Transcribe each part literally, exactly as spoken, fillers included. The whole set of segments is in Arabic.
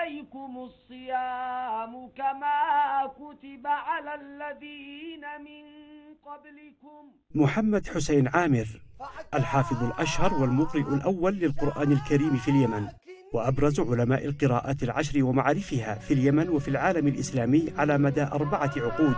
عليكم الصيام كما كتب على الذين من قبلكم. محمد حسين عامر الحافظ الأشهر والمقرئ الأول للقرآن الكريم في اليمن، وأبرز علماء القراءات العشر ومعارفها في اليمن وفي العالم الإسلامي على مدى أربعة عقود.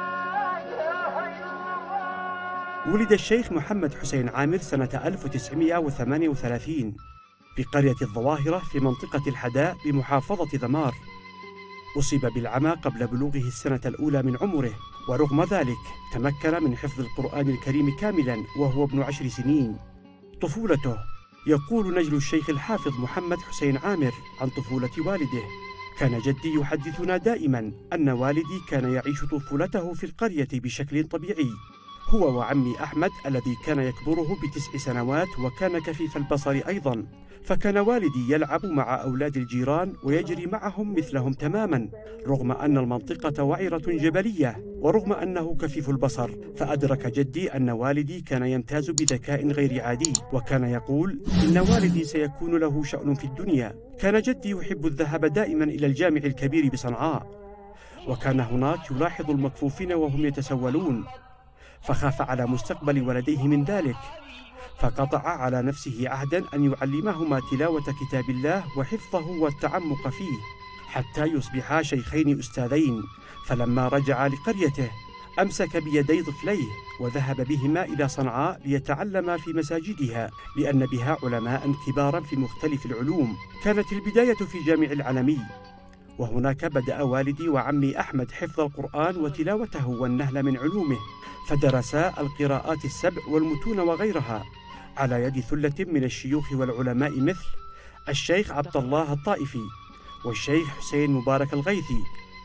ولد الشيخ محمد حسين عامر سنة ألف وتسعمائة وثمانية وثلاثين بقرية الظواهرة في منطقة الحداء بمحافظة ذمار. أصيب بالعمى قبل بلوغه السنة الأولى من عمره، ورغم ذلك تمكن من حفظ القرآن الكريم كاملا وهو ابن عشر سنين. طفولته. يقول نجل الشيخ الحافظ محمد حسين عامر عن طفولة والده: كان جدي يحدثنا دائما أن والدي كان يعيش طفولته في القرية بشكل طبيعي، هو وعمي أحمد الذي كان يكبره بتسع سنوات وكان كفيف البصر أيضا، فكان والدي يلعب مع أولاد الجيران ويجري معهم مثلهم تماما، رغم أن المنطقة وعرة جبلية ورغم أنه كفيف البصر. فأدرك جدي أن والدي كان يمتاز بذكاء غير عادي، وكان يقول إن والدي سيكون له شأن في الدنيا. كان جدي يحب الذهاب دائما إلى الجامع الكبير بصنعاء، وكان هناك يلاحظ المكفوفين وهم يتسولون، فخاف على مستقبل ولديه من ذلك، فقطع على نفسه عهدا أن يعلمهما تلاوة كتاب الله وحفظه والتعمق فيه حتى يصبحا شيخين أستاذين. فلما رجع لقريته أمسك بيدي طفليه وذهب بهما إلى صنعاء ليتعلما في مساجدها، لأن بها علماء كبارا في مختلف العلوم. كانت البداية في جامع العلمي، وهناك بدأ والدي وعمي أحمد حفظ القرآن وتلاوته والنهل من علومه، فدرسا القراءات السبع والمتون وغيرها على يد ثلة من الشيوخ والعلماء مثل الشيخ عبد الله الطائفي والشيخ حسين مبارك الغيثي.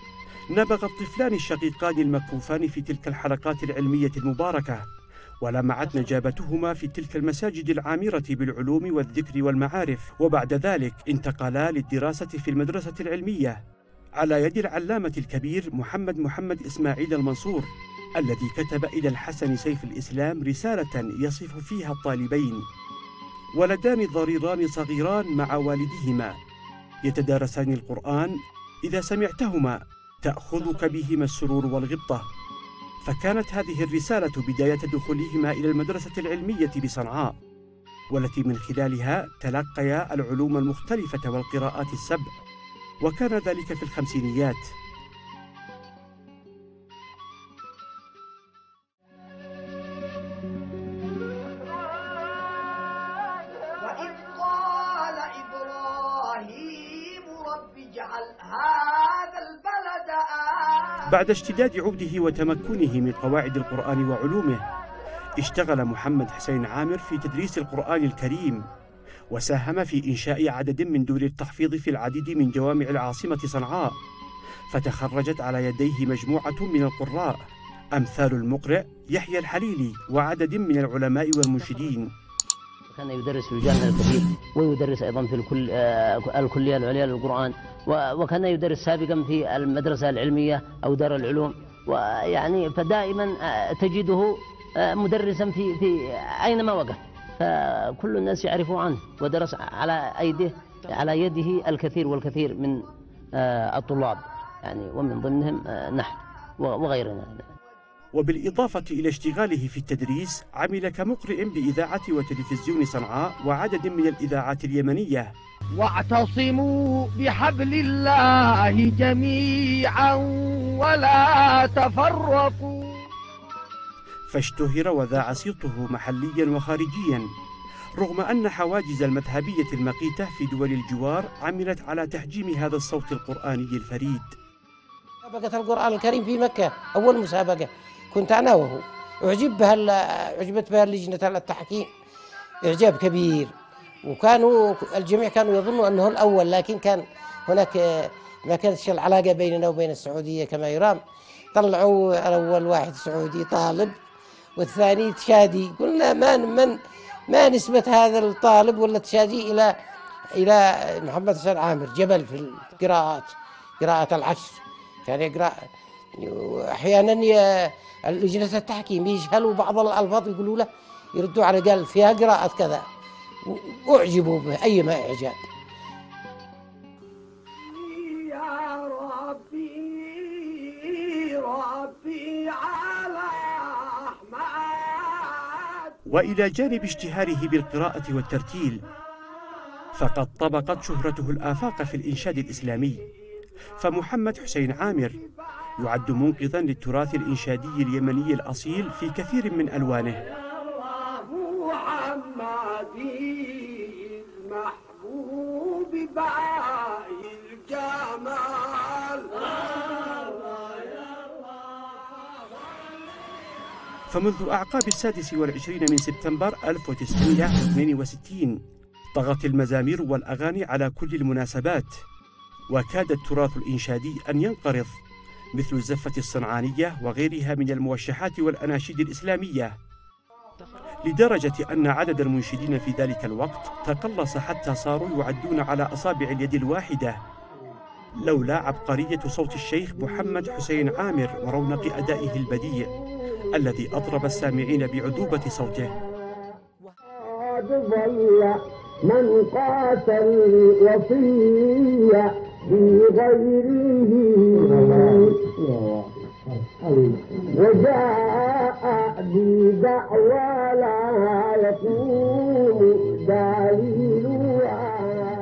نبغ الطفلان الشقيقان المكفوفان في تلك الحلقات العلمية المباركة، ولمعت نجابتهما في تلك المساجد العامرة بالعلوم والذكر والمعارف. وبعد ذلك انتقلا للدراسة في المدرسة العلمية على يد العلامة الكبير محمد محمد إسماعيل المنصور، الذي كتب إلى الحسن سيف الإسلام رسالة يصف فيها الطالبين: ولدان ضريران صغيران مع والدهما يتدارسان القرآن، إذا سمعتهما تأخذك بهما السرور والغبطة. فكانت هذه الرسالة بداية دخولهما إلى المدرسة العلمية بصنعاء، والتي من خلالها تلقيا العلوم المختلفة والقراءات السبع، وكان ذلك في الخمسينيات. وإذ قال إبراهيم رب اجعل هذا البلد آمنا. بعد اشتداد عوده وتمكنه من قواعد القرآن وعلومه، اشتغل محمد حسين عامر في تدريس القرآن الكريم، وساهم في إنشاء عدد من دور التحفيظ في العديد من جوامع العاصمة صنعاء، فتخرجت على يديه مجموعة من القراء أمثال المقرئ يحيى الحليلي وعدد من العلماء والمنشدين. كان يدرس في الجامع الكبير، ويدرس أيضا في الكل الكلية العليا للقرآن، وكان يدرس سابقا في المدرسة العلمية أو دار العلوم، ويعني فدائما تجده مدرسا في في أينما وقف، فكل الناس يعرفوا عنه، ودرس على أيده على يده الكثير والكثير من الطلاب، يعني ومن ضمنهم نحن وغيرنا. وبالإضافة إلى اشتغاله في التدريس، عمل كمقرئ بإذاعة وتلفزيون صنعاء وعدد من الإذاعات اليمنية. واعتصموا بحبل الله جميعا ولا تفرقوا. فاشتهر وذاع صيته محليا وخارجيا، رغم أن حواجز المذهبية المقيتة في دول الجوار عملت على تحجيم هذا الصوت القرآني الفريد. مسابقة القرآن الكريم في مكة أول مسابقة كنت أنا وهو، أعجب بها أعجبت بها لجنة التحكيم إعجاب كبير، وكانوا الجميع كانوا يظنوا أنه الأول، لكن كان هناك ما كانتش العلاقة بيننا وبين السعودية كما يرام. طلعوا الأول واحد سعودي طالب والثاني تشادي، قلنا ما من ما نسبة هذا الطالب ولا تشادي إلى إلى محمد حسين عامر جبل في القراءات، قراءة العشر كان يقرأ. أحيانا لجنة التحكيم يجهلوا بعض الألفاظ يقولوا له، يردوا على قال فيها قراءة كذا، وأعجبوا به أيما إعجاب. ربي على أحمد. وإلى جانب اشتهاره بالقراءة والترتيل، فقد طبقت شهرته الآفاق في الإنشاد الإسلامي، فمحمد حسين عامر يعد منقذا للتراث الإنشادي اليمني الأصيل في كثير من ألوانه. محبوب باقي الجمال. فمنذ أعقاب السادس والعشرين من سبتمبر ألف وتسعمائة واثنين وستين طغت المزامير والأغاني على كل المناسبات، وكاد التراث الإنشادي أن ينقرض، مثل الزفة الصنعانية وغيرها من الموشحات والأناشيد الإسلامية، لدرجة أن عدد المنشدين في ذلك الوقت تقلص حتى صاروا يعدون على أصابع اليد الواحدة، لولا عبقرية صوت الشيخ محمد حسين عامر ورونق أدائه البديع الذي أطرب السامعين بعذوبة صوته. من قاتل وصية بغيره وجاء بدعوى لا يقوم دليلها.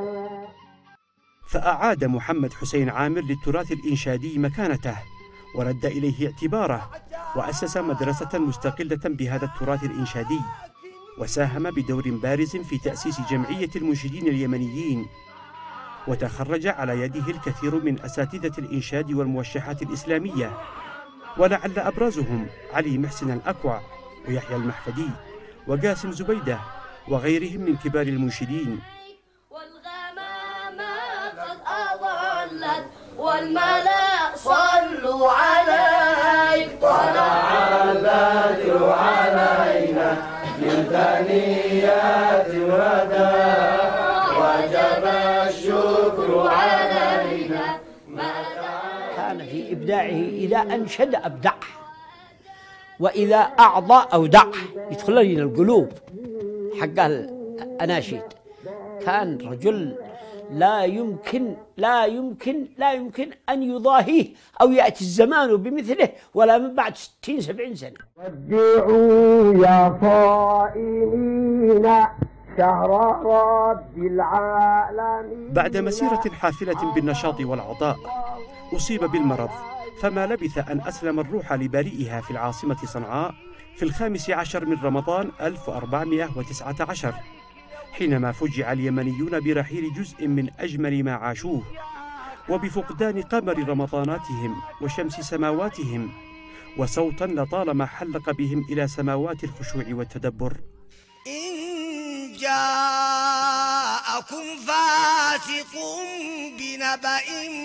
فأعاد محمد حسين عامر للتراث الإنشادي مكانته ورد إليه اعتباره، وأسس مدرسة مستقلة بهذا التراث الإنشادي، وساهم بدور بارز في تأسيس جمعية المنشدين اليمنيين، وتخرج على يده الكثير من أساتذة الإنشاد والموشحات الإسلامية، ولعل أبرزهم علي محسن الأكوع ويحيى المحفدي وقاسم زبيدة وغيرهم من كبار المنشدين. والغمامة قد أضلت والملأ صلوا عليك، طلع البدر علينا من ثنيات الوداع وجب الشكر علينا. كان في إبداعه إذا أنشد أبدع، وإذا أعضى أودع، يدخل لنا القلوب حق الأناشيد. كان رجل لا يمكن لا يمكن لا يمكن أن يضاهيه أو يأتي الزمان بمثله ولا من بعد ستين سبعين سنة. ودعوا يا صائمين شهر رب العالمين. بعد مسيرة حافلة بالنشاط والعطاء أصيب بالمرض، فما لبث أن أسلم الروح لبارئها في العاصمة صنعاء في الخامس عشر من رمضان ألف وأربعمائة وتسعة عشر، حينما فجع اليمنيون برحيل جزء من أجمل ما عاشوه، وبفقدان قمر رمضاناتهم وشمس سماواتهم، وصوتا لطالما حلق بهم إلى سماوات الخشوع والتدبر. إن جاءكم فاسق بنبأ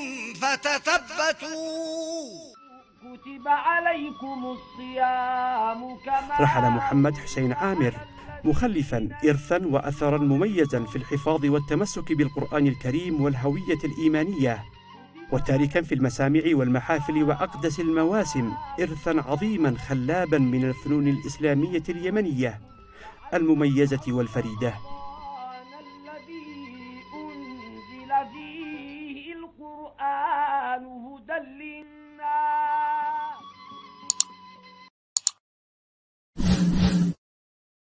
فتثبتوا كتب عليكم الصيام كما. رحل محمد حسين عامر مخلفا إرثا وأثرا مميزا في الحفاظ والتمسك بالقرآن الكريم والهوية الإيمانية، وتاركا في المسامع والمحافل وأقدس المواسم إرثا عظيما خلابا من الفنون الإسلامية اليمنية المميزة والفريدة.